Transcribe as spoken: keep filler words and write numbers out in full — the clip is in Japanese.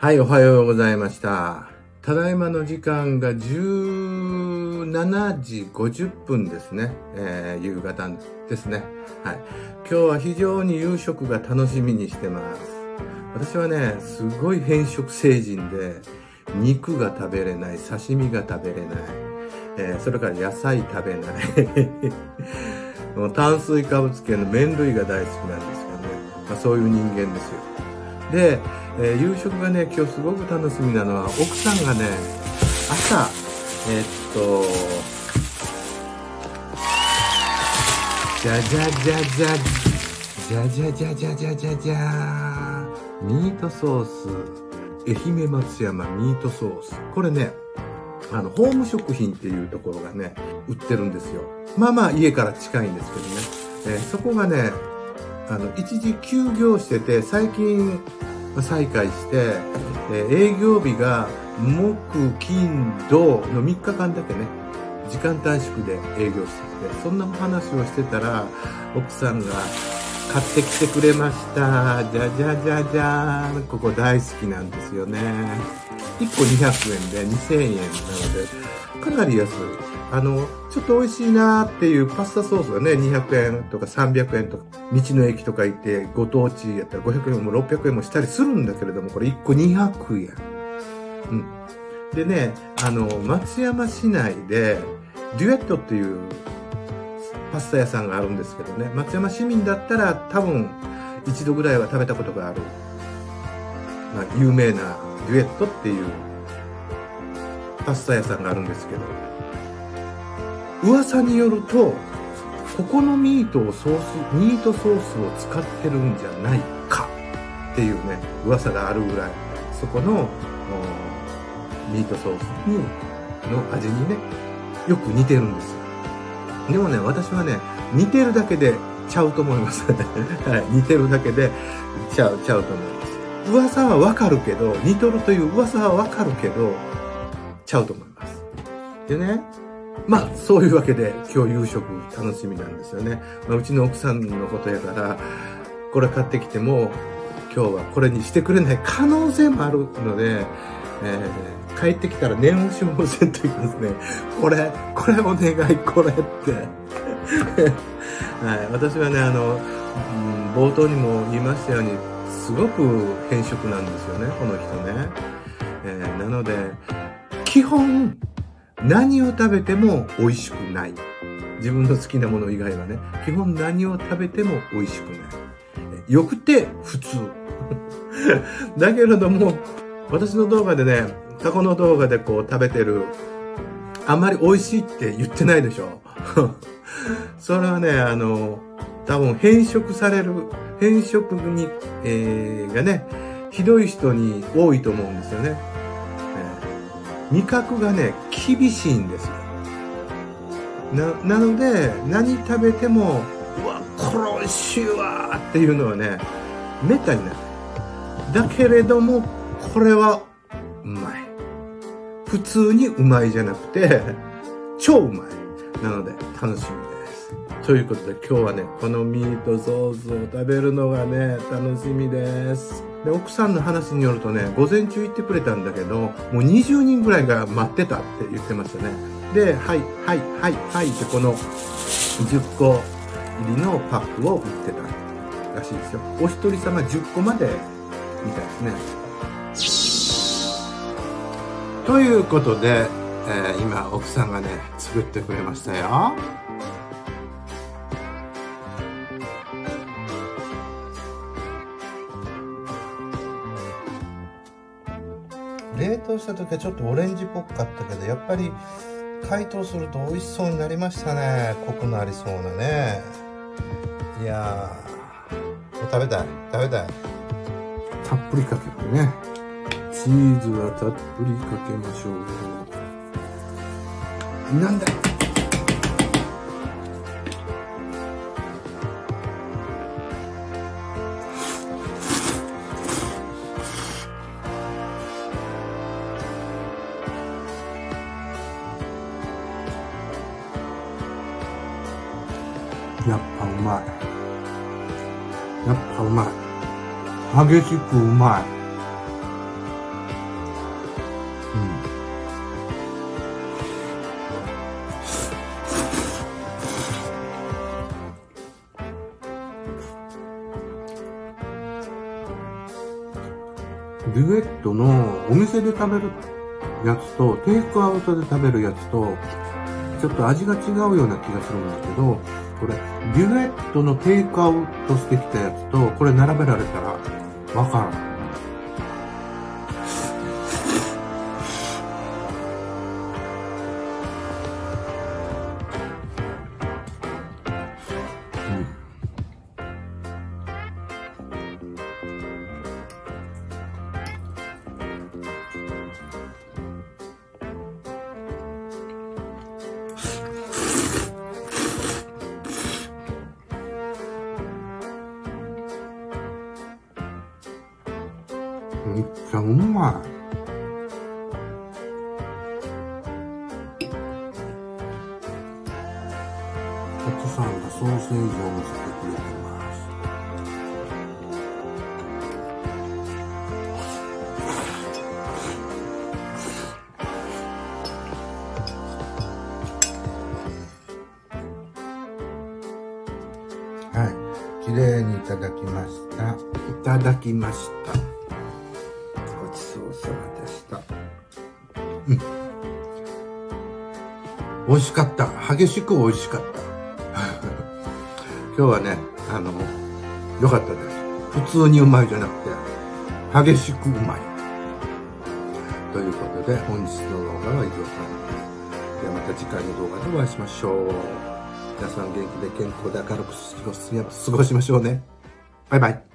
はい、おはようございました。ただいまの時間がじゅうしちじごじゅっぷんですね。えー、夕方ですね。はい。今日は非常に夕食が楽しみにしてます。私はね、すごい偏食成人で、肉が食べれない、刺身が食べれない、えー、それから野菜食べない。もう炭水化物系の麺類が大好きなんですよね。まあ、そういう人間ですよ。で、えー、夕食がね、今日すごく楽しみなのは、奥さんがね、朝、えー、っと、じゃじゃじゃじゃ、じゃじゃじゃじゃじゃじゃじゃー、ミートソース、愛媛松山ミートソース。これね、あの、ホーム食品っていうところがね、売ってるんですよ。まあまあ家から近いんですけどね。えー、そこがね、あの、一時休業してて、最近、再開して、えー、営業日が木、金、土のみっかかんだけね、時間短縮で営業してて、そんな話をしてたら、奥さんが買ってきてくれました。じゃじゃじゃじゃーん。ここ大好きなんですよね。いっこにひゃくえんでにせんえんなので、かなり安い。あの、ちょっと美味しいなーっていうパスタソースがね、にひゃくえんとかさんびゃくえんとか、道の駅とか行ってご当地やったらごひゃくえんもろっぴゃくえんもしたりするんだけれども、これいっこにひゃくえん。うん。でね、あの、松山市内で、デュエットっていうパスタ屋さんがあるんですけどね、松山市民だったら多分一度ぐらいは食べたことがある、まあ、有名なデュエットっていうパスタ屋さんがあるんですけど、噂によると、ここのミートをソース、ミートソースを使ってるんじゃないかっていうね、噂があるぐらい、そこのミートソースにの味にね、よく似てるんですよ。でもね、私はね、似てるだけでちゃうと思います。はい、似てるだけでちゃう、ちゃうと思います。噂はわかるけど、似とるという噂はわかるけど、ちゃうと思います。でね、まあ、そういうわけで今日夕食楽しみなんですよね。まあ、うちの奥さんのことやから、これ買ってきても、今日はこれにしてくれない可能性もあるので、えー、帰ってきたら念押しもせんといますね。これ、これお願い、これって。はい、私はね、あの、うん、冒頭にも言いましたように、すごく偏食なんですよね、この人ね。えー、なので、基本、何を食べても美味しくない。自分の好きなもの以外はね、基本何を食べても美味しくない。よくて普通。だけれども、私の動画でね、過去の動画でこう食べてる、あんまり美味しいって言ってないでしょ。それはね、あの、多分変色される、変色に、えー、がね、ひどい人に多いと思うんですよね。えー、味覚がね、厳しいんですよ。な、なので、何食べても、うわ、これ美味しいわーっていうのはね、めったにない。だけれども、これはうまい。普通にうまいじゃなくて、超うまい。なので、楽しみです。ということで、今日はね、このミートソースを食べるのがね、楽しみです。で、奥さんの話によるとね、午前中行ってくれたんだけど、もうにじゅうにんぐらいが待ってたって言ってましたね。で、はい、はい、はい、はいってこのじゅっこ入りのパックを売ってたらしいですよ。お一人様じゅっこまでみたいですね。ということで、えー、今奥さんがね、作ってくれましたよ。冷凍した時はちょっとオレンジっぽかったけど、やっぱり解凍すると美味しそうになりましたね。コクのありそうなね。いやー、もう食べたい、食べたい。たっぷりかけてね。チーズはたっぷりかけましょう。なんだやっぱうまい。やっぱうまい。激しくうまい。 デュエットのお店で食べるやつとテイクアウトで食べるやつとちょっと味が違うような気がするんだけど、これデュエットのテイクアウトしてきたやつとこれ並べられたらわからん。めっちゃうまい。奥さんがソーセージを乗せてくれてます。はい、綺麗にいただきました。いただきました。ごちそうさまでした。うん。美味しかった。激しく美味しかった。今日はね、あの、良かったです。普通にうまいじゃなくて、激しくうまい。ということで、本日の動画は以上となります。ではまた次回の動画でお会いしましょう。皆さん元気で健康で明るく過ごしましょうね。バイバイ。